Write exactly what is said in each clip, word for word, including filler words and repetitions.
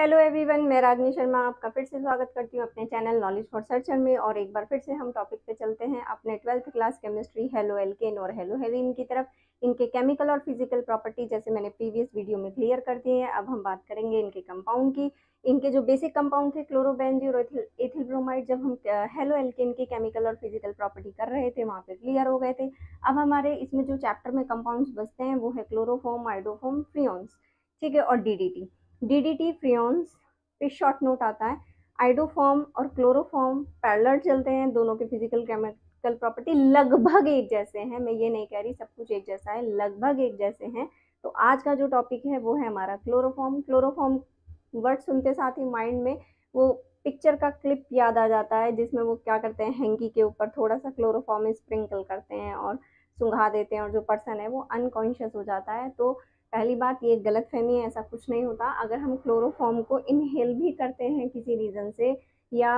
Hello everyone, मैं रागनी शर्मा आपका फिर से स्वागत करती हूँ अपने चैनल नॉलेज फॉर सर्चर में। और एक बार फिर से हम टॉपिक पे चलते हैं अपने twelfth class chemistry haloalkane और हेलो हेलिन की तरफ। इनके केमिकल और फिजिकल प्रॉपर्टी जैसे मैंने प्रीवियस वीडियो में क्लियर कर दिए हैं। अब हम बात करेंगे इनके कंपाउंड की। इनके जो बेसिक कंपाउंड थे क्लोरोबेंजीन और एथिल ब्रोमाइड, जब हम हेलो एल्केन की केमिकल और फिजिकल प्रॉपर्टी कर रहे थे वहाँ पे क्लियर हो गए थे। अब हमारे इसमें जो चैप्टर में कंपाउंड्स बचते हैं वो है क्लोरोफॉर्म, आइडोफॉर्म, फ्रियोन्स, ठीक है, और डीडीटी। डीडीटी फ्रियोन्स पे शॉर्ट नोट आता है। आइडोफॉर्म और क्लोरोफॉर्म पैरेलल चलते हैं, दोनों के फिजिकल केमिकल प्रॉपर्टी लगभग एक जैसे हैं। मैं ये नहीं कह रही सब कुछ एक जैसा है, लगभग एक जैसे हैं। तो आज का जो टॉपिक है वो है हमारा क्लोरोफॉर्म। क्लोरोफॉर्म वर्ड सुनते साथ ही माइंड में वो पिक्चर का क्लिप याद आ जाता है जिसमें वो क्या करते हैं, हैंकी के ऊपर थोड़ा सा क्लोरोफॉर्म स्प्रिंकल करते हैं और सुंघा देते हैं और जो पर्सन है वो अनकॉन्शियस हो जाता है। तो पहली बात ये गलत फहमी है, ऐसा कुछ नहीं होता। अगर हम क्लोरोफॉर्म को इनहेल भी करते हैं किसी रीज़न से या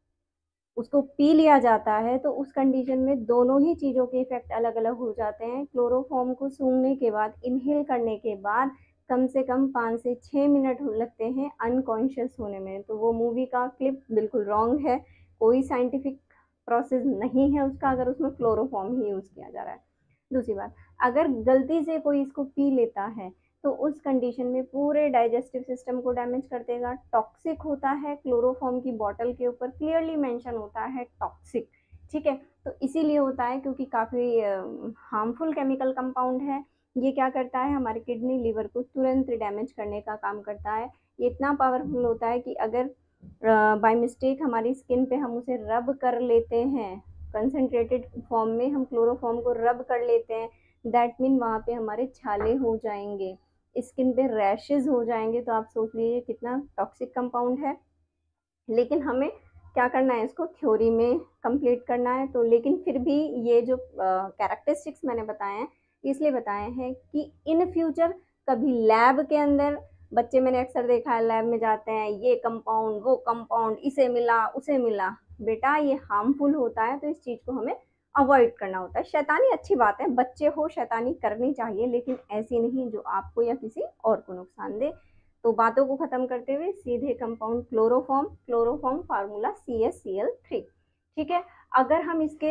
उसको पी लिया जाता है तो उस कंडीशन में दोनों ही चीज़ों के इफेक्ट अलग अलग हो जाते हैं। क्लोरोफॉर्म को सूंघने के बाद, इनहेल करने के बाद कम से कम पाँच से छः मिनट लगते हैं अनकॉन्शियस होने में। तो वो मूवी का क्लिप बिल्कुल रॉन्ग है, कोई साइंटिफिक प्रोसेस नहीं है उसका अगर उसमें क्लोरोफॉर्म ही यूज़ किया जा रहा है। दूसरी बात, अगर गलती से कोई इसको पी लेता है तो उस कंडीशन में पूरे डाइजेस्टिव सिस्टम को डैमेज कर देगा। टॉक्सिक होता है, क्लोरोफॉर्म की बॉटल के ऊपर क्लियरली मेंशन होता है टॉक्सिक, ठीक है। तो इसीलिए होता है क्योंकि काफ़ी हार्मफुल केमिकल कंपाउंड है। ये क्या करता है, हमारे किडनी लिवर को तुरंत डैमेज करने का काम करता है। ये इतना पावरफुल होता है कि अगर बाय मिस्टेक हमारी स्किन पे हम उसे रब कर लेते हैं, कंसनट्रेटेड फॉर्म में हम क्लोरोफॉर्म को रब कर लेते हैं, दैट मीन वहाँ पे हमारे छाले हो जाएंगे, स्किन पे रैशेज हो जाएंगे। तो आप सोच लीजिए कितना टॉक्सिक कंपाउंड है। लेकिन हमें क्या करना है, इसको थ्योरी में कंप्लीट करना है। तो लेकिन फिर भी ये जो कैरेक्टरिस्टिक्स मैंने बताए हैं इसलिए बताए हैं कि इन फ्यूचर कभी लैब के अंदर, बच्चे मैंने अक्सर देखा है लैब में जाते हैं, ये कंपाउंड वो कंपाउंड, इसे मिला उसे मिला। बेटा ये हार्मफुल होता है, तो इस चीज़ को हमें अवॉइड करना होता है। शैतानी अच्छी बात है, बच्चे हो शैतानी करनी चाहिए, लेकिन ऐसी नहीं जो आपको या किसी और को नुकसान दे। तो बातों को खत्म करते हुए सीधे compound chloroform, chloroform formula C S C L three, ठीक है। अगर हम इसके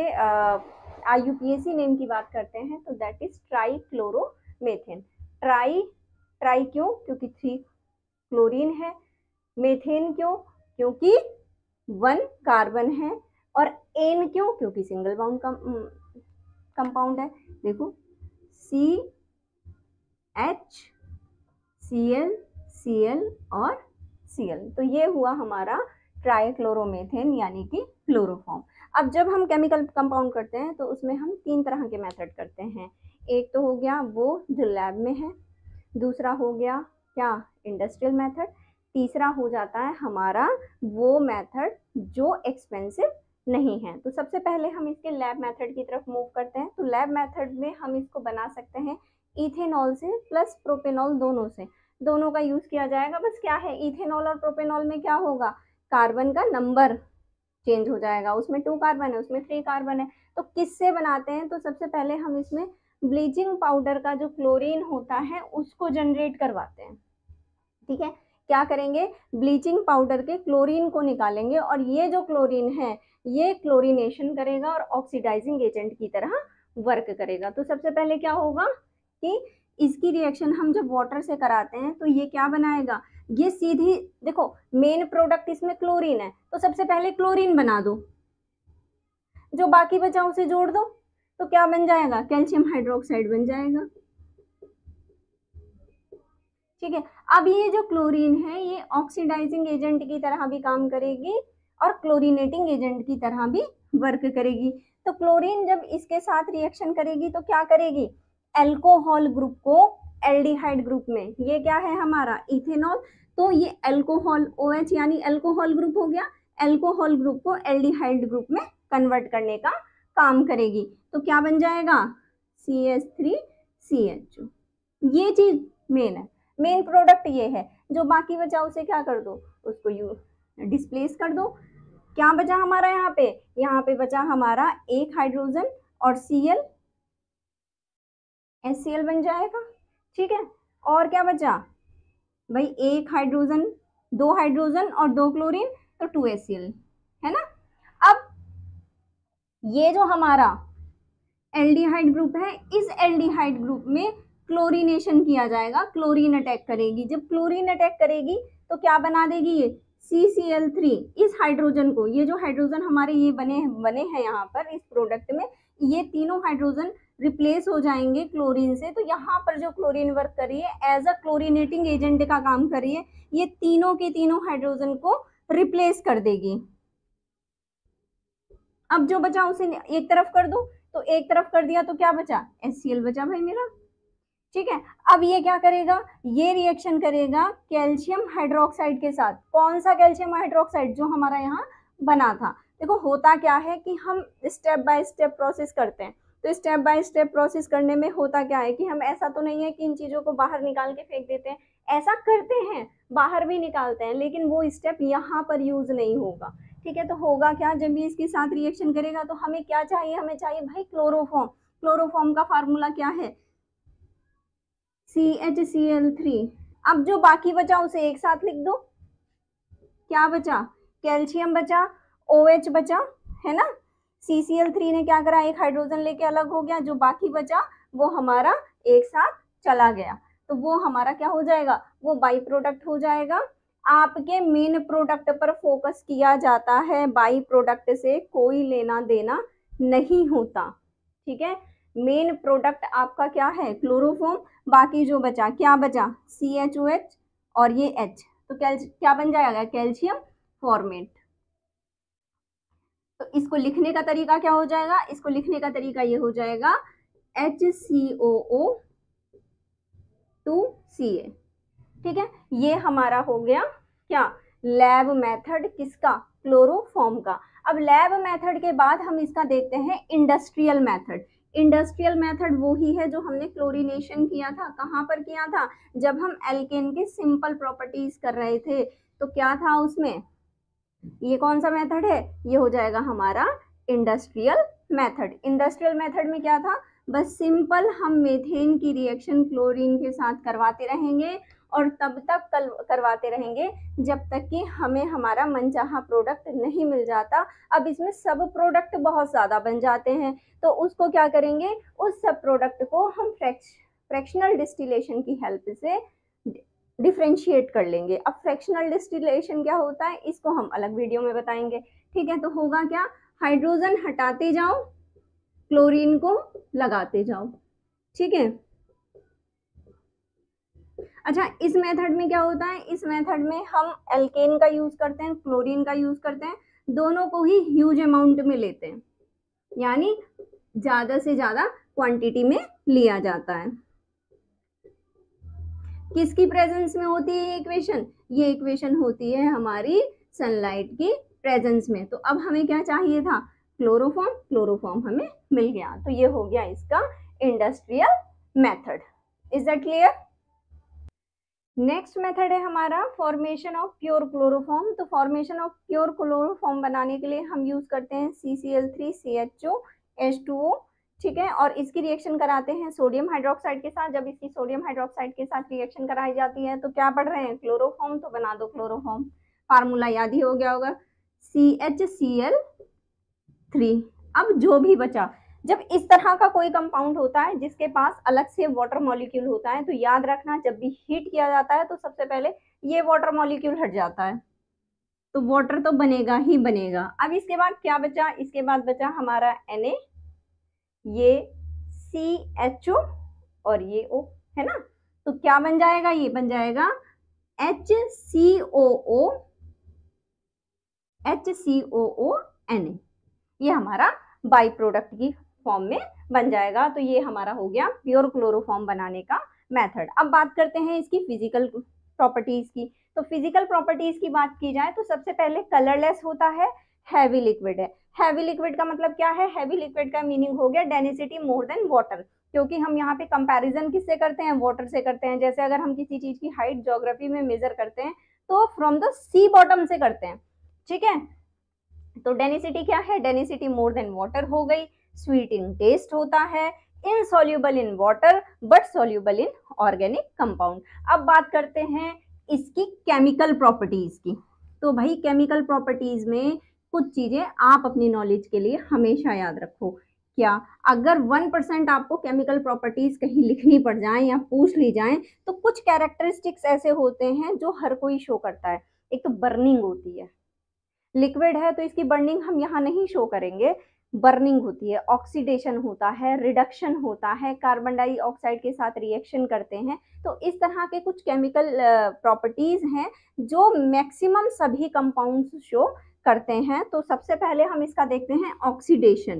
I U P A C name की बात करते हैं तो that is trichloromethane. Tri tri क्यों, क्योंकि थ्री क्लोरीन है। मेथेन क्यों, क्योंकि वन कार्बन है। और एन क्यों, क्योंकि सिंगल बाउंड कंपाउंड है। देखो C H C L C L और Cl, तो ये हुआ हमारा ट्राइक्लोरोमेथेन यानी कि क्लोरोफॉर्म। अब जब हम केमिकल कंपाउंड करते हैं तो उसमें हम तीन तरह के मेथड करते हैं। एक तो हो गया वो जो लैब में है, दूसरा हो गया क्या, इंडस्ट्रियल मेथड, तीसरा हो जाता है हमारा वो मेथड जो एक्सपेंसिव नहीं है। तो सबसे पहले हम इसके लैब मेथड की तरफ मूव करते हैं। तो लैब मेथड में हम इसको बना सकते हैं इथेनॉल से प्लस प्रोपेनॉल, दोनों से, दोनों का यूज किया जाएगा। बस क्या है, इथेनॉल और प्रोपेनॉल में क्या होगा, कार्बन का नंबर चेंज हो जाएगा, उसमें टू कार्बन है उसमें थ्री कार्बन है। तो किससे बनाते हैं, तो सबसे पहले हम इसमें ब्लीचिंग पाउडर का जो क्लोरीन होता है उसको जनरेट करवाते हैं, ठीक है। क्या करेंगे, ब्लीचिंग पाउडर के क्लोरीन को निकालेंगे और ये जो क्लोरीन है ये क्लोरीनेशन करेगा और ऑक्सीडाइजिंग एजेंट की तरह वर्क करेगा। तो सबसे पहले क्या होगा कि इसकी रिएक्शन हम जब वाटर से कराते हैं तो ये क्या बनाएगा, ये सीधी, देखो मेन प्रोडक्ट इसमें क्लोरीन है तो सबसे पहले क्लोरीन बना दो, जो बाकी बचा उसे जोड़ दो, तो क्या बन जाएगा, कैल्शियम हाइड्रोक्साइड बन जाएगा, ठीक है। अब ये जो क्लोरीन है ये ऑक्सीडाइजिंग एजेंट की तरह भी काम करेगी और क्लोरीनेटिंग एजेंट की तरह भी वर्क करेगी। तो क्लोरीन जब इसके साथ रिएक्शन करेगी तो क्या करेगी, एल्कोहल ग्रुप को एल्डिहाइड ग्रुप में, ये क्या है हमारा इथेनॉल, तो ये एल्कोहल OH यानी एल्कोहल ग्रुप हो गया, एल्कोहल ग्रुप को एल्डिहाइड ग्रुप में कन्वर्ट करने का काम करेगी। तो क्या बन जाएगा, C H three C H. ये चीज मेन है, मेन प्रोडक्ट ये है। जो बाकी बचा उसे क्या कर दो, उसको यू डिस्प्लेस कर दो। क्या बचा हमारा यहाँ पे, यहाँ पे बचा हमारा एक हाइड्रोजन और Cl एच सी एल बन जाएगा, ठीक है। और क्या बचा भाई, एक हाइड्रोजन दो हाइड्रोजन और दो क्लोरीन, तो टू एच सी एल, है ना। अब ये जो हमारा एल्डिहाइड ग्रुप है, इस एल्डिहाइड ग्रुप में क्लोरीनेशन किया जाएगा, क्लोरीन अटैक करेगी। जब क्लोरीन अटैक करेगी तो क्या बना देगी ये सी सी एल थ्री। इस हाइड्रोजन को, ये जो हाइड्रोजन हमारे ये बने बने हैं यहाँ पर इस प्रोडक्ट में, ये तीनों हाइड्रोजन रिप्लेस हो जाएंगे क्लोरीन से। तो यहाँ पर जो क्लोरीन वर्क कर रही है एज अ क्लोरीनेटिंग एजेंट का काम कर रही है, ये तीनों के तीनों हाइड्रोजन को रिप्लेस कर देगी। अब जो बचा उसे एक तरफ कर दो, तो एक तरफ कर दिया तो क्या बचा, एच सी एल बचा भाई मेरा, ठीक है। अब ये क्या करेगा, ये रिएक्शन करेगा कैल्शियम हाइड्रोक्साइड के साथ। कौन सा कैल्शियम हाइड्रोक्साइड, जो हमारा यहाँ बना था। देखो होता क्या है कि हम स्टेप बाय स्टेप प्रोसेस करते हैं, तो स्टेप बाय स्टेप प्रोसेस करने में होता क्या है कि हम ऐसा तो नहीं है कि इन चीजों को बाहर निकाल के फेंक देते हैं, ऐसा करते हैं, बाहर भी निकालते हैं, लेकिन वो स्टेप यहाँ पर यूज नहीं होगा, ठीक है। तो होगा क्या, जब ये इसके साथ रिएक्शन करेगा तो हमें क्या चाहिए, हमें चाहिए भाई क्लोरोफॉर्म। क्लोरोफॉर्म का फार्मूला क्या है, C H C L three. अब जो बाकी बचा उसे एक साथ लिख दो, क्या बचा, कैल्शियम बचा, OH बचा, है ना। सी सी एल थ्री ने क्या करा, एक हाइड्रोजन लेके अलग हो गया, जो बाकी बचा वो हमारा एक साथ चला गया, तो वो हमारा क्या हो जाएगा, वो बाई प्रोडक्ट हो जाएगा। आपके मेन प्रोडक्ट पर फोकस किया जाता है, बाई प्रोडक्ट से कोई लेना देना नहीं होता, ठीक है। मेन प्रोडक्ट आपका क्या है, क्लोरोफॉर्म। बाकी जो बचा, क्या बचा, सी एच ओ एच और ये H, तो क्या बन जाएगा, कैल्शियम फॉर्मेट। तो इसको लिखने का तरीका क्या हो जाएगा, इसको लिखने का तरीका ये हो जाएगा H C O O two सी ए, ठीक है। ये हमारा हो गया क्या, लैब मेथड किसका, क्लोरोफॉर्म का। अब लैब मेथड के बाद हम इसका देखते हैं इंडस्ट्रियल मेथड। इंडस्ट्रियल मेथड वो ही है जो हमने क्लोरीनेशन किया था, कहाँ पर किया था, जब हम एल्केन के सिंपल प्रॉपर्टीज कर रहे थे, तो क्या था उसमें, ये कौन सा मेथड है, ये हो जाएगा हमारा इंडस्ट्रियल मेथड। इंडस्ट्रियल मेथड में क्या था, बस सिंपल हम मेथेन की रिएक्शन क्लोरीन के साथ करवाते रहेंगे और तब तक करवाते रहेंगे जब तक कि हमें हमारा मनचाहा प्रोडक्ट नहीं मिल जाता। अब इसमें सब प्रोडक्ट बहुत ज़्यादा बन जाते हैं, तो उसको क्या करेंगे, उस सब प्रोडक्ट को हम फ्रैक्श फ्रैक्शनल डिस्टिलेशन की हेल्प से डिफ्रेंशिएट कर लेंगे। अब फ्रैक्शनल डिस्टिलेशन क्या होता है, इसको हम अलग वीडियो में बताएंगे, ठीक है। तो होगा क्या, हाइड्रोजन हटाते जाओ, क्लोरीन को लगाते जाओ, ठीक है। अच्छा, इस मेथड में क्या होता है, इस मेथड में हम एल्केन का यूज करते हैं, क्लोरीन का यूज करते हैं, दोनों को ही ह्यूज अमाउंट में लेते हैं, यानी ज्यादा से ज्यादा क्वांटिटी में लिया जाता है। किसकी प्रेजेंस में होती है ये इक्वेशन, ये इक्वेशन होती है हमारी सनलाइट की प्रेजेंस में। तो अब हमें क्या चाहिए था, क्लोरोफॉर्म, क्लोरोफॉर्म हमें मिल गया। तो ये हो गया इसका industrial method. Is that clear. Next method है हमारा फॉर्मेशन ऑफ प्योर क्लोरोफॉर्म। तो फॉर्मेशन ऑफ प्योर क्लोरोफॉर्म बनाने के लिए हम यूज करते हैं C C L three C H O H two O, ठीक है। और इसकी रिएक्शन कराते हैं सोडियम हाइड्रोक्साइड के साथ। जब इसकी सोडियम हाइड्रोक्साइड के साथ रिएक्शन कराई जाती है तो क्या पढ़ रहे हैं, क्लोरोफॉर्म। तो बना दो क्लोरोफॉर्म, फार्मूला याद ही हो गया होगा, C H C L three. अब जो भी बचा, जब इस तरह का कोई कंपाउंड होता है जिसके पास अलग से वाटर मॉलिक्यूल होता है, तो याद रखना जब भी हीट किया जाता है तो सबसे पहले ये वाटर मॉलिक्यूल हट जाता है, तो वाटर तो बनेगा ही बनेगा। अब इसके बाद क्या बचा, इसके बाद बचा हमारा Na, ये सी एच ओ और ये O, है ना। तो क्या बन जाएगा, ये बन जाएगा H C O O H C O O N A, ये हमारा बाई प्रोडक्ट की फॉर्म में बन जाएगा। तो ये हमारा हो गया प्योर क्लोरोफॉर्म बनाने का मेथड। अब बात करते हैं इसकी फिजिकल प्रॉपर्टीज की। तो फिजिकल प्रॉपर्टीज की बात की जाए तो सबसे पहले कलरलेस होता है, हैवी लिक्विड है। हैवी लिक्विड का मतलब क्या है, हैवी लिक्विड का मीनिंग हो गया डेंसिटी मोर देन वाटर, क्योंकि हम यहाँ पे कंपैरिजन किससे करते हैं, वाटर से करते हैं। जैसे अगर हम किसी चीज की हाइट ज्योग्राफी में मेजर करते हैं तो फ्रॉम द सी बॉटम से करते हैं, ठीक है। तो डेंसिटी क्या है, डेंसिटी मोर देन वाटर हो गई। स्वीट इन टेस्ट होता है, insoluble in water but soluble in organic compound. अब बात करते हैं इसकी केमिकल प्रॉपर्टीज की। तो भाई केमिकल प्रॉपर्टीज में कुछ चीजें आप अपनी नॉलेज के लिए हमेशा याद रखो। क्या, अगर वन परसेंट आपको केमिकल प्रॉपर्टीज कहीं लिखनी पड़ जाए या पूछ ली जाए तो कुछ कैरेक्टरिस्टिक्स ऐसे होते हैं जो हर कोई शो करता है। एक तो बर्निंग होती है, लिक्विड है तो इसकी बर्निंग हम यहाँ नहीं शो करेंगे, बर्निंग होती है, ऑक्सीडेशन होता है, रिडक्शन होता है, कार्बन डाइऑक्साइड के साथ रिएक्शन करते हैं। तो इस तरह के कुछ केमिकल प्रॉपर्टीज हैं जो मैक्सिमम सभी कंपाउंड्स शो करते हैं। तो सबसे पहले हम इसका देखते हैं ऑक्सीडेशन।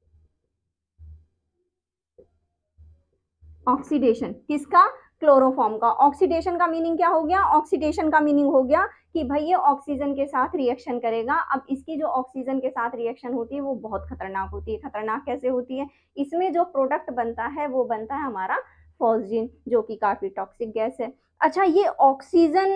ऑक्सीडेशन किसका? क्लोरोफॉर्म का। ऑक्सीडेशन का मीनिंग क्या हो गया? ऑक्सीडेशन का मीनिंग हो गया कि भाई ये ऑक्सीजन के साथ रिएक्शन करेगा। अब इसकी जो ऑक्सीजन के साथ रिएक्शन होती है वो बहुत खतरनाक होती है। खतरनाक कैसे होती है? इसमें जो प्रोडक्ट बनता है वो बनता है हमारा फॉस्जीन, जो कि काफी टॉक्सिक गैस है। अच्छा, ये ऑक्सीजन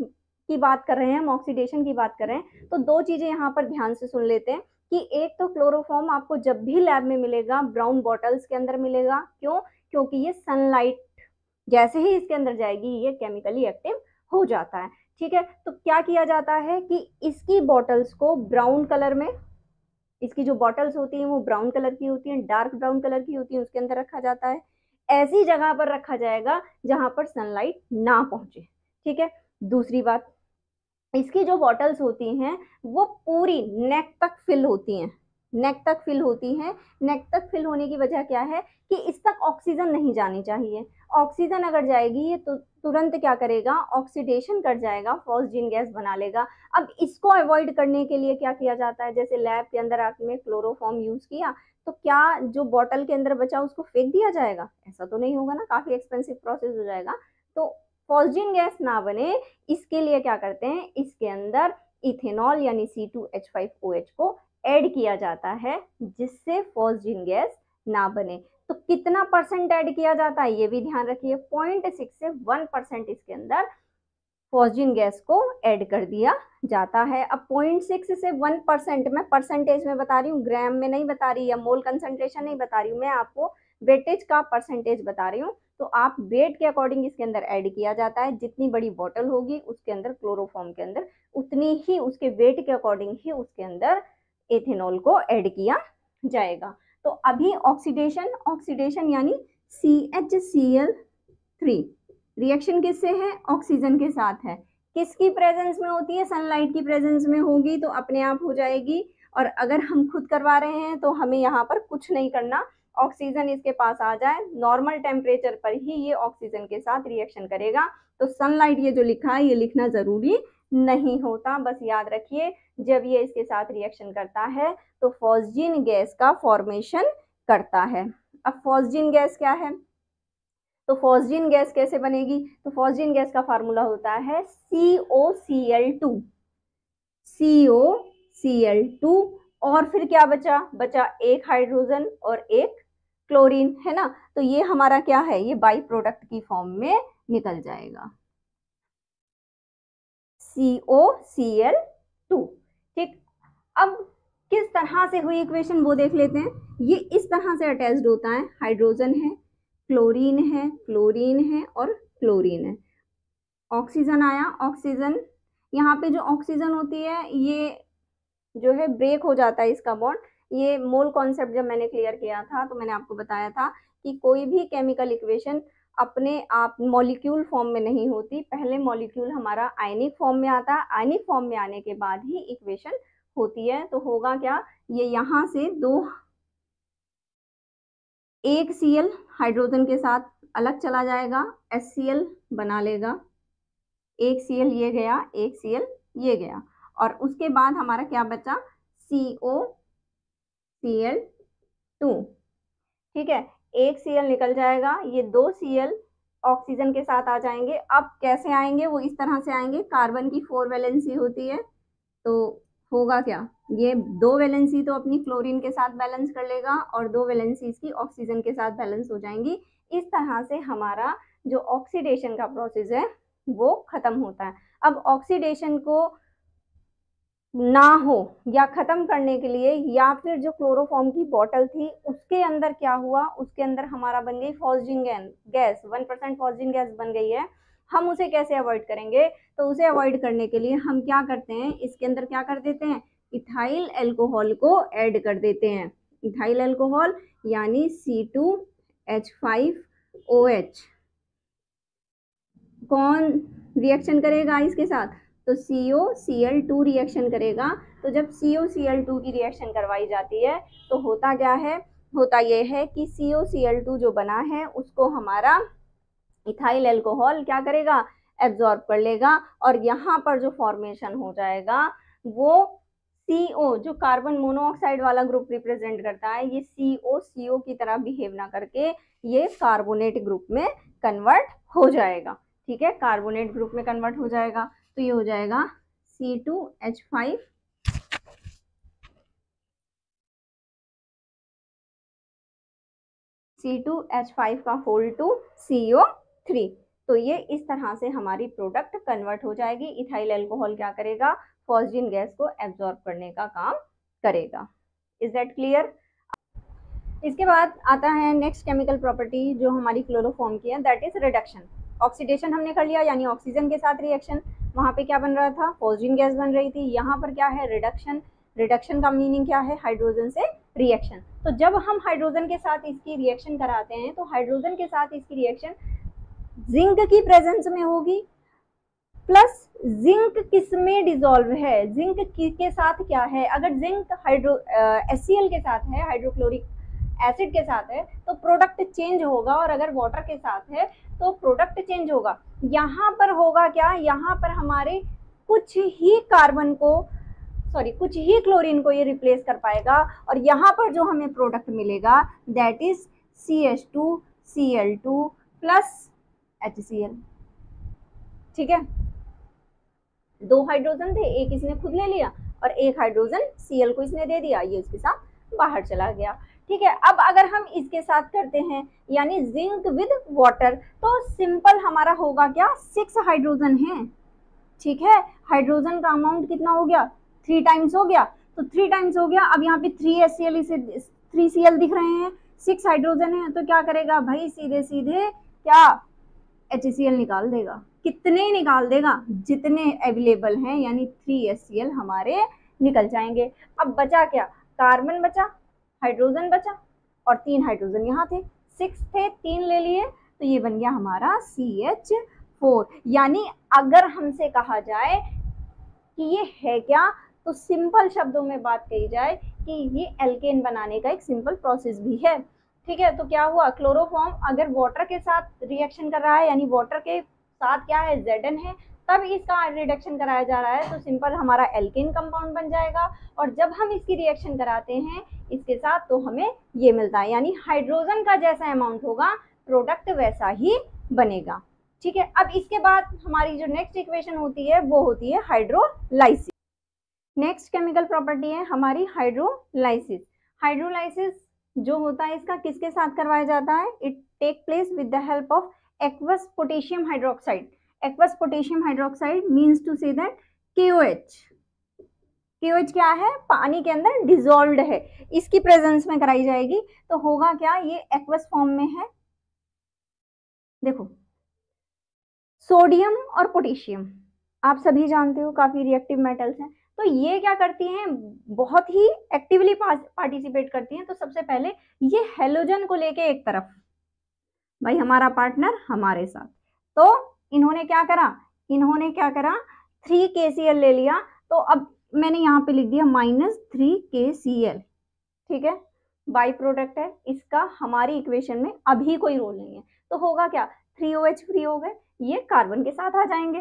की बात कर रहे हैं, हम ऑक्सीडेशन की बात कर रहे हैं, तो दो चीजें यहाँ पर ध्यान से सुन लेते हैं कि एक तो क्लोरोफॉर्म आपको जब भी लैब में मिलेगा ब्राउन बॉटल्स के अंदर मिलेगा। क्यों? क्योंकि ये सनलाइट जैसे ही इसके अंदर जाएगी ये केमिकली एक्टिव हो जाता है। ठीक है, तो क्या किया जाता है कि इसकी बॉटल्स को ब्राउन कलर में, इसकी जो बॉटल्स होती हैं वो ब्राउन कलर की होती हैं, डार्क ब्राउन कलर की होती है, उसके अंदर रखा जाता है। ऐसी जगह पर रखा जाएगा जहां पर सनलाइट ना पहुंचे। ठीक है, दूसरी बात, इसकी जो बॉटल्स होती हैं वो पूरी नेक तक फिल होती हैं, नेक तक फिल होती हैं। नेक तक फिल होने की वजह क्या है कि इस तक ऑक्सीजन नहीं जानी चाहिए। ऑक्सीजन अगर जाएगी ये तो तुरंत क्या करेगा? ऑक्सीडेशन कर जाएगा, फॉस्जीन गैस बना लेगा। अब इसको अवॉइड करने के लिए क्या किया जाता है? जैसे लैब के अंदर आपने क्लोरोफॉर्म यूज किया तो क्या जो बॉटल के अंदर बचा उसको फेंक दिया जाएगा? ऐसा तो नहीं होगा ना, काफी एक्सपेंसिव प्रोसेस हो जाएगा। तो फॉस्जीन गैस ना बने इसके लिए क्या करते हैं, इसके अंदर इथेनॉल यानी C two H five O H को ऐड किया जाता है जिससे फॉस्जीन गैस ना बने। तो कितना परसेंट ऐड किया जाता है ये भी ध्यान रखिए, पॉइंट सिक्स से वन परसेंट इसके अंदर फॉस्जीन गैस को ऐड कर दिया जाता है। अब पॉइंट सिक्स से वन परसेंट मैं परसेंटेज में बता रही हूँ, ग्राम में नहीं बता रही या मोल कंसंट्रेशन नहीं बता रही हूँ, मैं आपको वेटेज का परसेंटेज बता रही हूँ। तो आप वेट के अकॉर्डिंग इसके अंदर ऐड किया जाता है। जितनी बड़ी बॉटल होगी उसके अंदर क्लोरोफॉर्म के अंदर उतनी ही उसके वेट के अकॉर्डिंग ही उसके अंदर एथेनॉल को ऐड किया जाएगा। तो अभी ऑक्सीडेशन, ऑक्सीडेशन यानी C H C L three reaction किससे है? ऑक्सीजन के साथ है। किसकी प्रेजेंस में होती है? सनलाइट की प्रेजेंस में होगी तो अपने आप हो जाएगी। और अगर हम खुद करवा रहे हैं तो हमें यहाँ पर कुछ नहीं करना, ऑक्सीजन इसके पास आ जाए, नॉर्मल टेम्परेचर पर ही ये ऑक्सीजन के साथ रिएक्शन करेगा। तो सनलाइट ये जो लिखा है ये लिखना जरूरी नहीं होता, बस याद रखिए जब ये इसके साथ रिएक्शन करता है तो फॉस्जीन गैस का फॉर्मेशन करता है। अब फॉस्जीन गैस क्या है? तो फॉस्जीन गैस कैसे बनेगी? तो फॉस्जीन गैस का फार्मूला होता है C O C L two, C O C L two, और फिर क्या बचा? बचा एक हाइड्रोजन और एक क्लोरीन, है ना। तो ये हमारा क्या है? ये बाई प्रोडक्ट की फॉर्म में निकल जाएगा, सी ओ सी एल टू। ठीक, अब किस तरह से हुई इक्वेशन वो देख लेते हैं। ये इस तरह से अटैच्ड होता है, हाइड्रोजन है, क्लोरीन है, क्लोरीन है और क्लोरीन है, ऑक्सीजन आया, ऑक्सीजन, यहाँ पे जो ऑक्सीजन होती है ये जो है ब्रेक हो जाता है इसका बॉन्ड। ये मोल कॉन्सेप्ट जब मैंने क्लियर किया था तो मैंने आपको बताया था कि कोई भी केमिकल इक्वेशन अपने आप मॉलिक्यूल फॉर्म में नहीं होती, पहले मॉलिक्यूल हमारा आयनिक फॉर्म में आता है, आयनिक फॉर्म में आने के बाद ही इक्वेशन होती है। तो होगा क्या? ये यहाँ से दो, एक Cl हाइड्रोजन के साथ अलग चला जाएगा, HCl बना लेगा, एक Cl ये गया, एक Cl ये गया, और उसके बाद हमारा क्या बचा? C O C L two. ठीक है, एक Cl निकल जाएगा, ये दो Cl ऑक्सीजन के साथ आ जाएंगे। अब कैसे आएंगे? वो इस तरह से आएंगे, कार्बन की फोर वैलेंसी होती है तो होगा क्या? ये दो वैलेंसी तो अपनी क्लोरीन के साथ बैलेंस कर लेगा और दो वैलेंसी इसकी ऑक्सीजन के साथ बैलेंस हो जाएंगी। इस तरह से हमारा जो ऑक्सीडेशन का प्रोसेस है वो खत्म होता है। अब ऑक्सीडेशन को ना हो या खत्म करने के लिए, या फिर जो क्लोरोफॉर्म की बॉटल थी उसके अंदर क्या हुआ? उसके अंदर हमारा बन गई phosgene gas, one percent phosgene gas बन गई है। हम उसे कैसे अवॉइड करेंगे? तो उसे अवॉइड करने के लिए हम क्या करते हैं, इसके अंदर क्या कर देते हैं, इथाइल अल्कोहल को ऐड कर देते हैं। इथाइल अल्कोहल यानी C two H five O H. कौन रिएक्शन करेगा इसके साथ? तो C O C L two reaction करेगा। तो जब C O C L two की रिएक्शन करवाई जाती है तो होता क्या है, होता यह है कि सी ओ सी एल टू जो बना है उसको हमारा इथाइल अल्कोहल क्या करेगा, एब्जॉर्ब कर लेगा, और यहाँ पर जो फॉर्मेशन हो जाएगा वो सी ओ, जो कार्बन मोनोऑक्साइड वाला ग्रुप रिप्रेजेंट करता है, ये सी ओ सी ओ की तरह बिहेव ना करके ये कार्बोनेट ग्रुप में कन्वर्ट हो जाएगा। ठीक है, कार्बोनेट ग्रुप में कन्वर्ट हो जाएगा। तो ये हो जाएगा C two H five C two H five का whole two C O three. तो ये इस तरह से हमारी प्रोडक्ट कन्वर्ट हो जाएगी। इथाइल अल्कोहल क्या करेगा, फॉस्जीन गैस को एब्जॉर्ब करने का काम करेगा। Is that clear? इसके बाद आता है नेक्स्ट केमिकल प्रॉपर्टी जो हमारी क्लोरोफॉर्म की है, दैट इज रिडक्शन। ऑक्सीडेशन हमने कर लिया, यानी ऑक्सीजन के साथ रिएक्शन, वहां पे क्या बन रहा था, फॉस्जीन गैस बन रही थी। यहाँ पर क्या है, रिडक्शन। रिडक्शन का मीनिंग क्या है, हाइड्रोजन से रिएक्शन। तो जब हम हाइड्रोजन के साथ इसकी रिएक्शन कराते हैं तो हाइड्रोजन के साथ इसकी रिएक्शन जिंक की प्रेजेंस में होगी, प्लस जिंक किस में डिजोल्व है, जिंक के साथ क्या है, अगर zinc hydro H C L के साथ है, हाइड्रोक्लोरिक एसिड के साथ है, तो प्रोडक्ट चेंज होगा, और अगर वाटर के साथ है तो प्रोडक्ट चेंज होगा। यहाँ पर होगा क्या, यहाँ पर हमारे कुछ ही कार्बन को सॉरी कुछ ही क्लोरीन को ये रिप्लेस कर पाएगा, और यहाँ पर जो हमें प्रोडक्ट मिलेगा that is C H two C L two plus H C L. ठीक है, दो हाइड्रोजन थे, एक इसने खुद ले लिया और एक हाइड्रोजन सी एल को इसने दे दिया, ये उसके साथ बाहर चला गया। ठीक है, अब अगर हम इसके साथ करते हैं यानी जिंक विद वाटर, तो सिंपल हमारा होगा क्या, सिक्स हाइड्रोजन है। ठीक है, हाइड्रोजन का अमाउंट कितना हो गया, थ्री टाइम्स हो गया। तो थ्री टाइम्स हो गया, अब यहाँ पे थ्री एच सी एल इसे थ्री सी एल दिख रहे हैं, सिक्स हाइड्रोजन है, तो क्या करेगा भाई, सीधे सीधे क्या एच सी एल निकाल देगा। कितने निकाल देगा, जितने अवेलेबल हैं, यानी थ्री एच सी एल हमारे निकल जाएंगे। अब बचा क्या, कार्बन बचा, हाइड्रोजन बचा, और तीन हाइड्रोजन यहाँ थे, सिक्स थे, तीन ले लिए, तो ये बन गया हमारा सी एच फोर। यानी अगर हमसे कहा जाए कि ये है क्या, तो सिंपल शब्दों में बात कही जाए कि ये एल्केन बनाने का एक सिंपल प्रोसेस भी है। ठीक है, तो क्या हुआ, क्लोरोफॉर्म अगर वाटर के साथ रिएक्शन कर रहा है, यानी वाटर के साथ क्या है, जेड एन है, तब इसका रिडक्शन कराया जा रहा है, तो सिंपल हमारा एल्केन कंपाउंड बन जाएगा। और जब हम इसकी रिएक्शन कराते हैं इसके साथ तो हमें ये मिलता है, यानी हाइड्रोजन का जैसा अमाउंट होगा प्रोडक्ट वैसा ही बनेगा। ठीक है, अब इसके बाद हमारी जो नेक्स्ट इक्वेशन होती है वो होती है हाइड्रोलाइसिस। नेक्स्ट केमिकल प्रॉपर्टी है हमारी हाइड्रोलाइसिस। हाइड्रोलाइसिस जो होता है इसका किसके साथ करवाया जाता है, it take place with the help of aqueous potassium hydroxide. Aqueous potassium hydroxide means to say that K O H. के ओ एच क्या है, पानी के अंदर डिजोल्व्ड है, इसकी प्रेजेंस में कराई जाएगी। तो होगा क्या, ये एक्वस फॉर्म में है, देखो सोडियम और पोटेशियम आप सभी जानते हो काफी रिएक्टिव मेटल्स हैं, तो ये क्या करती हैं, बहुत ही एक्टिवली पार्टिसिपेट करती हैं। तो सबसे पहले ये हेलोजन को लेके एक तरफ, भाई हमारा पार्टनर हमारे साथ, तो इन्होंने क्या करा, इन्होंने क्या करा, थ्री के सी एल ले लिया। तो अब मैंने यहाँ पे लिख दिया माइनस थ्री के सी एल। ठीक है, बाई प्रोडक्ट है, इसका हमारी इक्वेशन में अभी कोई रोल नहीं है। तो होगा क्या, थ्री ओ एच फ्री हो गए, ये कार्बन के साथ आ जाएंगे।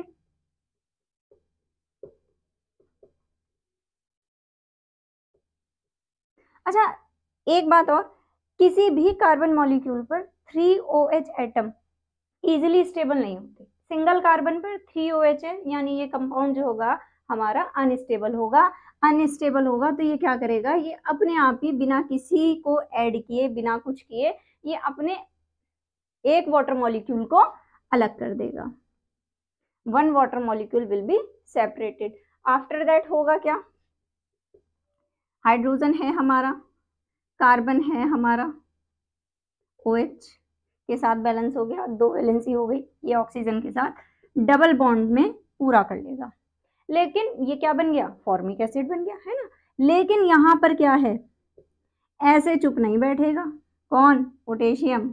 अच्छा एक बात और, किसी भी कार्बन मॉलिक्यूल पर three O H atom easily stable नहीं होते, सिंगल कार्बन पर थ्री ओ एच है, यानी ये कंपाउंड जो होगा हमारा अनस्टेबल होगा। अनस्टेबल होगा तो ये क्या करेगा, ये अपने आप ही बिना किसी को ऐड किए, बिना कुछ किए, ये अपने एक वाटर मॉलिक्यूल को अलग कर देगा। One water molecule will be separated. After that होगा क्या, हाइड्रोजन है हमारा, कार्बन है हमारा, OH के साथ बैलेंस हो गया, दो वैलेंसी हो गई, ये ऑक्सीजन के साथ डबल बॉन्ड में पूरा कर लेगा। लेकिन ये क्या बन गया, फॉर्मिक एसिड बन गया, है ना। लेकिन यहाँ पर क्या है, ऐसे चुप नहीं बैठेगा, कौन, पोटेशियम।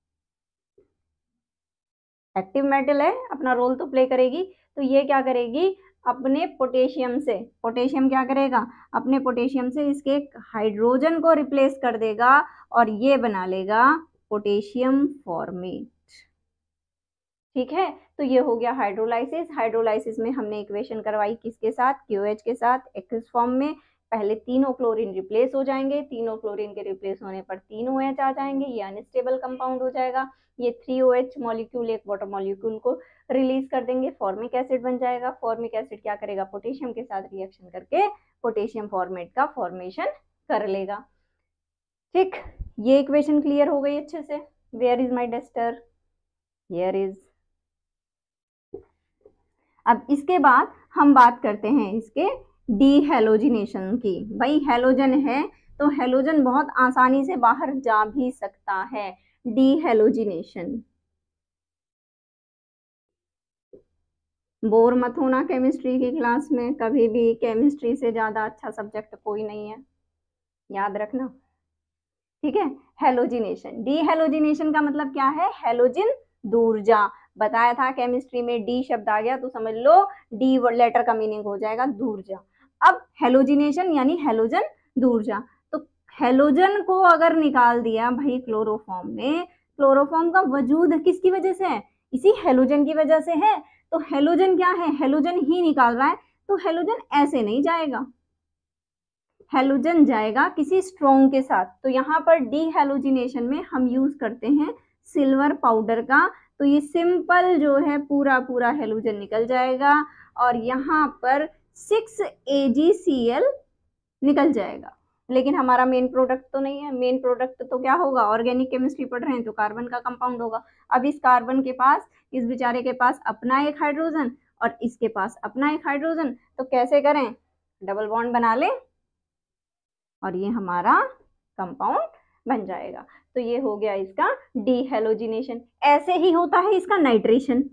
एक्टिव मेटल है, अपना रोल तो प्ले करेगी, तो ये क्या करेगी, अपने पोटेशियम से, पोटेशियम क्या करेगा, अपने पोटेशियम से इसके हाइड्रोजन को रिप्लेस कर देगा और ये बना लेगा पोटेशियम फॉर्मेट। ठीक है, तो ये हो गया हाइड्रोलाइसिस। हाइड्रोलाइसिस में हमने इक्वेशन करवाई किसके साथ, क्यू एच के साथ, एक्वियस फॉर्म में। पहले तीनों क्लोरीन रिप्लेस हो जाएंगे, तीनों क्लोरीन के रिप्लेस होने पर तीन ओ एच आ जाएंगे, ये अनस्टेबल कंपाउंड हो जाएगा। ये थ्री ओ एच मॉलिक्यूल एक वाटर मॉलिक्यूल को रिलीज कर देंगे, फॉर्मिक एसिड बन जाएगा। फॉर्मिक एसिड क्या करेगा, पोटेशियम के साथ रिएक्शन करके पोटेशियम फॉर्मेट का फॉर्मेशन कर लेगा। ठीक, ये इक्वेशन क्लियर हो गई अच्छे से। Where is my duster, here is. अब इसके बाद हम बात करते हैं इसके डीहेलोजिनेशन की। भाई हेलोजन है तो हेलोजन बहुत आसानी से बाहर जा भी सकता है। डीहेलोजिनेशन, बोर मत होना केमिस्ट्री की क्लास में, कभी भी केमिस्ट्री से ज्यादा अच्छा सब्जेक्ट कोई नहीं है, याद रखना। ठीक है, हेलोजिनेशन, डीहेलोजिनेशन का मतलब क्या है, हेलोजन दूर जा। बताया था केमिस्ट्री में डी शब्द आ गया तो समझ लो डी लेटर का मीनिंग हो जाएगा दूर जा। अब हेलोजिनेशन यानी हेलोजन दूर जा, तो हेलोजन को अगर निकाल दिया भाई क्लोरोफॉर्म में, क्लोरोफॉर्म का वजूद किसकी वजह से है, इसी हेलोजन की वजह से है। तो हेलोजन क्या है, हेलोजन ही निकाल रहा है, तो हेलोजन ऐसे नहीं जाएगा, हेलोजन जाएगा किसी स्ट्रॉन्ग के साथ। तो यहाँ पर डीहेलोजिनेशन में हम यूज करते हैं सिल्वर पाउडर का। तो ये सिंपल जो है पूरा पूरा हेलोजन निकल जाएगा और यहाँ पर सिक्स ए जी सी एल निकल जाएगा। लेकिन हमारा मेन प्रोडक्ट तो नहीं है, मेन प्रोडक्ट तो क्या होगा, ऑर्गेनिक केमिस्ट्री पढ़ रहे हैं तो कार्बन का कंपाउंड होगा। अब इस कार्बन के पास, इस बेचारे के पास अपना एक हाइड्रोजन और इसके पास अपना एक हाइड्रोजन, तो कैसे करें, डबल बॉन्ड बना ले और ये हमारा कंपाउंड बन जाएगा। तो ये हो गया इसका डीहेलोजिनेशन। ऐसे ही होता है इसका नाइट्रेशन।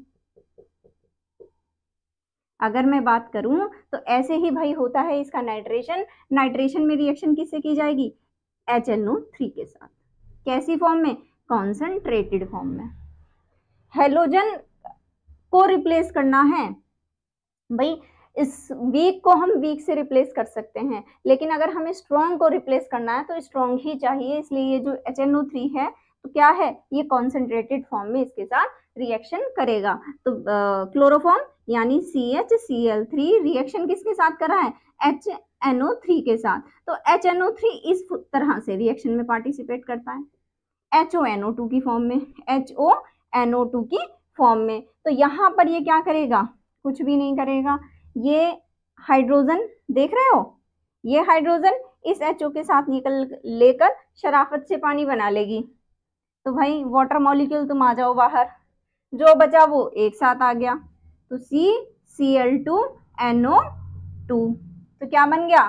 अगर मैं बात करूं तो ऐसे ही भाई होता है इसका नाइट्रेशन। नाइट्रेशन में रिएक्शन किससे की जाएगी, एच एन ओ थ्री के साथ। कैसी फॉर्म में, कॉन्सेंट्रेटेड फॉर्म में। हेलोजन को रिप्लेस करना है भाई, इस वीक को हम वीक से रिप्लेस कर सकते हैं, लेकिन अगर हमें स्ट्रॉन्ग को रिप्लेस करना है तो स्ट्रॉन्ग ही चाहिए। इसलिए ये जो एच एन ओ थ्री है तो क्या है, ये कॉन्सेंट्रेटेड फॉर्म में इसके साथ रिएक्शन करेगा। तो क्लोरोफॉर्म यानी C H C L three reaction किसके साथ कर रहा है, एच एन ओ थ्री के साथ। तो एच एन ओ थ्री इस तरह से रिएक्शन में पार्टिसिपेट करता है, H O N O two की फॉर्म में, H O N O two की फॉर्म में। तो यहाँ पर ये क्या करेगा, कुछ भी नहीं करेगा। ये हाइड्रोजन देख रहे हो, ये हाइड्रोजन इस एच ओ के साथ निकल लेकर शराफत से पानी बना लेगी। तो भाई वाटर मॉलिक्यूल तुम आ जाओ बाहर, जो बचा वो एक साथ आ गया, तो C C L two N O two. तो क्या बन गया,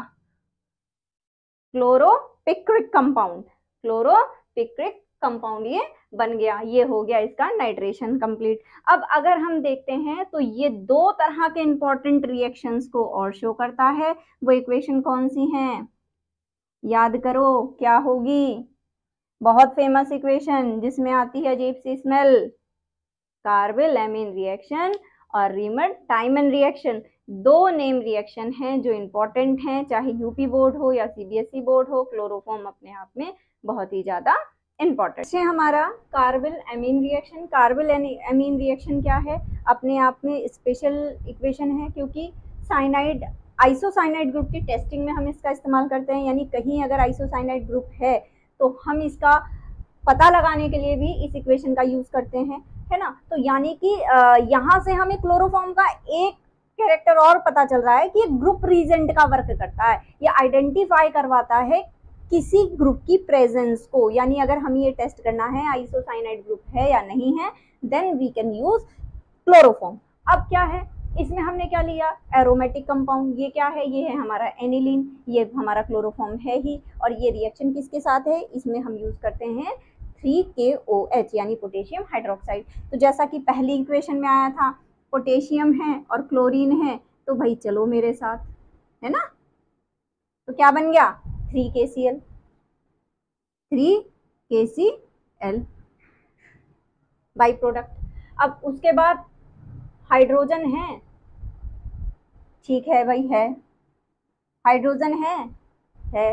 क्लोरोपिक्रिक कंपाउंड, क्लोरोपिक्रिक कंपाउंड ये बन गया। ये हो गया इसका नाइट्रेशन कंप्लीट। अब अगर हम देखते हैं तो ये दो तरह के इंपॉर्टेंट रिएक्शंस को और शो करता है। वो इक्वेशन कौन सी हैं, याद करो, क्या होगी, बहुत फेमस इक्वेशन जिसमें आती है अजीब सी स्मेल, कार्बिल एमीन रिएक्शन और रीमंड टाइमन रिएक्शन। दो नेम रिएक्शन हैं जो इंपॉर्टेंट हैं, चाहे यूपी बोर्ड हो या सीबीएसई बोर्ड हो। क्लोरोफॉर्म अपने आप में बहुत ही ज्यादा इंपॉर्टेंट है। हमारा carbylamine reaction, carbylamine reaction क्या है, अपने आप में स्पेशल इक्वेशन है, क्योंकि साइनाइड आइसोसाइनाइड ग्रुप की टेस्टिंग में हम इसका इस्तेमाल करते हैं। यानी कहीं अगर आइसोसाइनाइड ग्रुप है तो हम इसका पता लगाने के लिए भी इस इक्वेशन का यूज करते हैं, है ना। तो यानी कि यहाँ से हमें क्लोरोफॉर्म का एक कैरेक्टर और पता चल रहा है कि ग्रुप रीजेंट का वर्क करता है, ये आइडेंटिफाई करवाता है किसी ग्रुप की प्रेजेंस को। यानी अगर हमें ये टेस्ट करना है आइसोसाइनाइड ग्रुप है या नहीं है, then we can use chloroform. अब क्या है, इसमें हमने क्या लिया, एरोमेटिक कंपाउंड। ये क्या है, ये है हमारा एनिलीन, ये हमारा क्लोरोफॉर्म है ही। और ये रिएक्शन किसके साथ है, इसमें हम यूज करते हैं थ्री के ओ एच यानी पोटेशियम हाइड्रोक्साइड। तो जैसा कि पहली इक्वेशन में आया था पोटेशियम है और क्लोरीन है, तो भाई चलो मेरे साथ, है ना। तो क्या बन गया, थ्री के सी एल, थ्री के सी एल बाई प्रोडक्ट। अब उसके बाद हाइड्रोजन है, ठीक है भाई, है हाइड्रोजन है है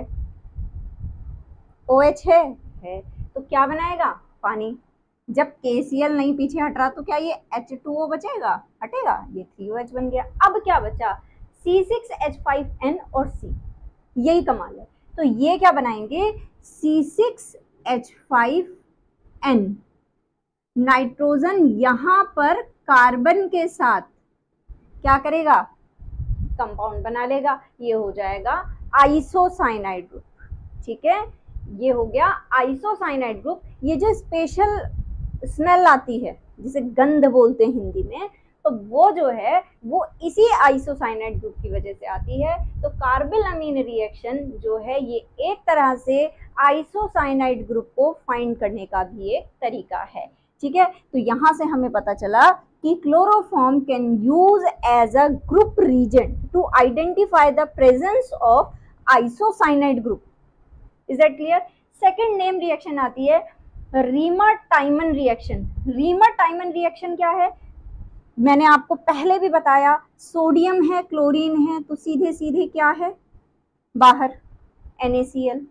OH है है तो क्या बनाएगा, पानी। जब के सी एल नहीं पीछे हट रहा तो क्या ये एच टू ओ बचेगा, हटेगा, ये थ्री ओ एच बन गया। अब क्या बचा, C six H five N और C, यही कमाल है। तो ये क्या बनाएंगे, C six H five N, nitrogen यहां पर कार्बन के साथ क्या करेगा, कंपाउंड बना लेगा, ये हो जाएगा आइसोसाइनाइड ग्रुप, ठीक है, ये हो गया आइसोसाइनाइड ग्रुप। ये जो स्पेशल स्मेल आती है जिसे गंध बोलते हैं हिंदी में, तो वो जो है वो इसी आइसोसाइनाइड ग्रुप की वजह से आती है। तो कार्बिल अमीन रिएक्शन जो है ये एक तरह से आइसोसाइनाइड ग्रुप को फाइंड करने का भी एक तरीका है, ठीक है। तो यहाँ से हमें पता चला कि chloroform can use as a group reagent to identify the presence of isocyanide group. Is that clear. Second name reaction आती है रीमर-टाइमन रिएक्शन। रीमर-टाइमन रिएक्शन क्या है, मैंने आपको पहले भी बताया, सोडियम है, क्लोरीन है, तो सीधे सीधे क्या है बाहर, N A C L,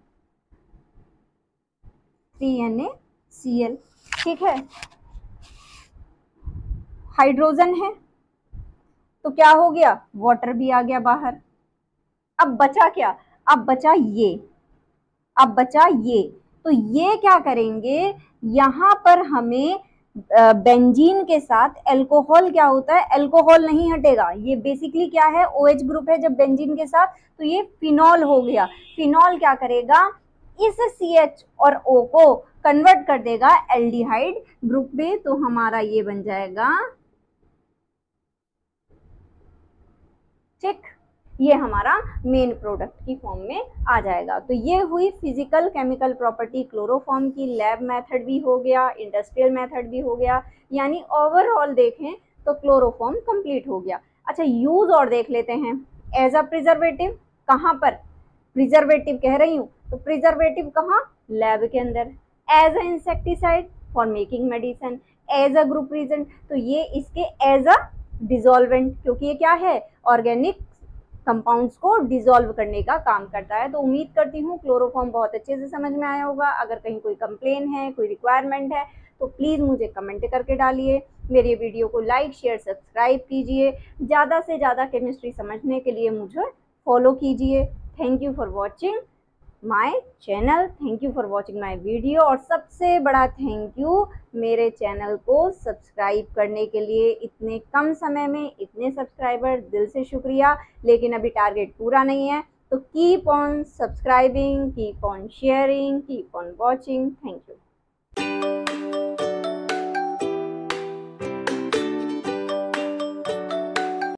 three N A C L, ठीक है। हाइड्रोजन है तो क्या हो गया, वाटर भी आ गया बाहर। अब बचा क्या, अब बचा ये, अब बचा ये, तो ये क्या करेंगे, यहां पर हमें बेंजीन के साथ अल्कोहल, क्या होता है, अल्कोहल नहीं हटेगा, ये बेसिकली क्या है, OH ग्रुप है जब बेंजीन के साथ, तो ये फिनॉल हो गया। फिनॉल क्या करेगा, इस सी एच और O को कन्वर्ट कर देगा एल्डिहाइड ग्रुप में, तो हमारा ये बन जाएगा, ठीक, ये हमारा मेन प्रोडक्ट की फॉर्म में आ जाएगा। तो ये हुई फिजिकल केमिकल प्रॉपर्टी क्लोरोफॉर्म की। लैब मेथड भी हो गया, इंडस्ट्रियल मेथड भी हो गया, यानी ओवरऑल देखें तो क्लोरोफॉर्म कंप्लीट हो गया। अच्छा, यूज और देख लेते हैं। एज अ प्रिजर्वेटिव, कहाँ पर प्रिजर्वेटिव कह रही हूँ, तो प्रिजर्वेटिव कहाँ, लैब के अंदर। As a insecticide for making medicine, as a group reagent, तो ये इसके एज अ डिसॉल्वेंट, क्योंकि ये क्या है, ऑर्गेनिक कंपाउंड्स को डिसॉल्व करने का काम करता है। तो उम्मीद करती हूँ क्लोरोफॉर्म बहुत अच्छे से समझ में आया होगा। अगर कहीं कोई कंप्लेन है, कोई रिक्वायरमेंट है, तो प्लीज़ मुझे कमेंट करके डालिए। मेरे वीडियो को लाइक, शेयर, सब्सक्राइब कीजिए। ज़्यादा से ज़्यादा केमिस्ट्री समझने के लिए मुझे फॉलो कीजिए। Thank you for watching my channel, thank you for watching my video, और सबसे बड़ा थैंक यू मेरे चैनल को सब्सक्राइब करने के लिए। इतने कम समय में इतने सब्सक्राइबर, दिल से शुक्रिया। लेकिन अभी टारगेट पूरा नहीं है, तो keep on subscribing, keep on sharing, keep on watching. Thank you.